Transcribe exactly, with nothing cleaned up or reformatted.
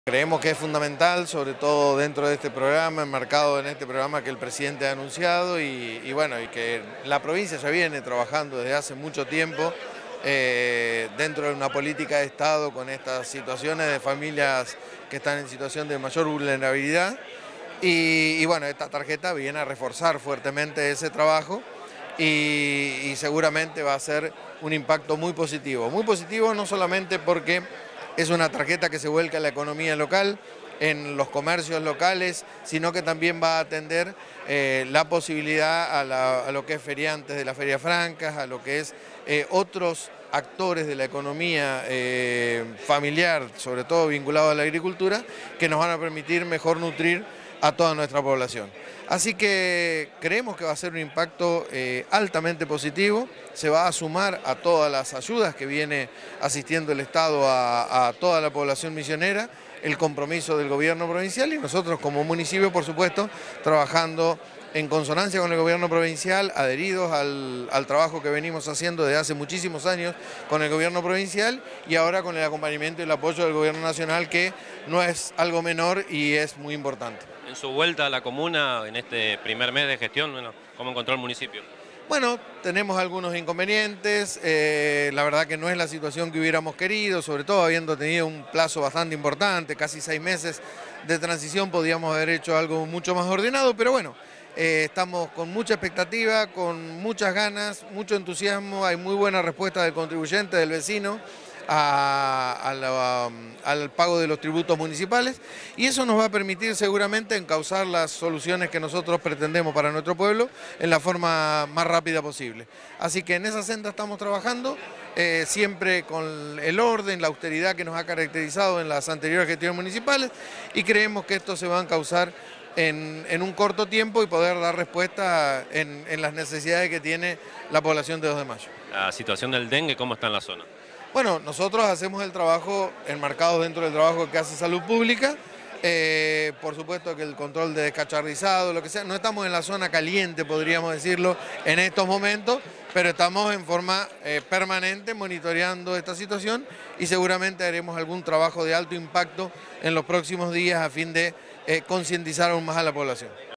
Creemos que es fundamental, sobre todo dentro de este programa, enmarcado en este programa que el presidente ha anunciado y, y bueno, y que la provincia ya viene trabajando desde hace mucho tiempo eh, dentro de una política de Estado con estas situaciones de familias que están en situación de mayor vulnerabilidad y, y bueno, esta tarjeta viene a reforzar fuertemente ese trabajo y, y seguramente va a ser un impacto muy positivo, muy positivo no solamente porque es una tarjeta que se vuelca en la economía local, en los comercios locales, sino que también va a atender eh, la posibilidad a, la, a lo que es feriantes de las ferias francas, a lo que es eh, otros actores de la economía eh, familiar, sobre todo vinculados a la agricultura, que nos van a permitir mejor nutrir a toda nuestra población. Así que creemos que va a ser un impacto eh, altamente positivo, se va a sumar a todas las ayudas que viene asistiendo el Estado a, a toda la población misionera, el compromiso del gobierno provincial y nosotros como municipio, por supuesto, trabajando en consonancia con el gobierno provincial, adheridos al, al trabajo que venimos haciendo desde hace muchísimos años con el gobierno provincial y ahora con el acompañamiento y el apoyo del gobierno nacional, que no es algo menor y es muy importante. En su vuelta a la comuna, en este primer mes de gestión, bueno, ¿cómo encontró el municipio? Bueno, tenemos algunos inconvenientes, eh, la verdad que no es la situación que hubiéramos querido, sobre todo habiendo tenido un plazo bastante importante, casi seis meses de transición, podíamos haber hecho algo mucho más ordenado, pero bueno, eh, estamos con mucha expectativa, con muchas ganas, mucho entusiasmo, hay muy buena respuesta del contribuyente, del vecino, A, a la, al pago de los tributos municipales y eso nos va a permitir seguramente encauzar las soluciones que nosotros pretendemos para nuestro pueblo en la forma más rápida posible. Así que en esa senda estamos trabajando, eh, siempre con el orden, la austeridad que nos ha caracterizado en las anteriores gestiones municipales y creemos que esto se va a encauzar en, en un corto tiempo y poder dar respuesta en, en las necesidades que tiene la población de dos de mayo. La situación del dengue, ¿cómo está en la zona? Bueno, nosotros hacemos el trabajo enmarcado dentro del trabajo que hace Salud Pública, eh, por supuesto que el control de descacharrizado, lo que sea, no estamos en la zona caliente, podríamos decirlo, en estos momentos, pero estamos en forma eh, permanente monitoreando esta situación y seguramente haremos algún trabajo de alto impacto en los próximos días a fin de eh, concientizar aún más a la población.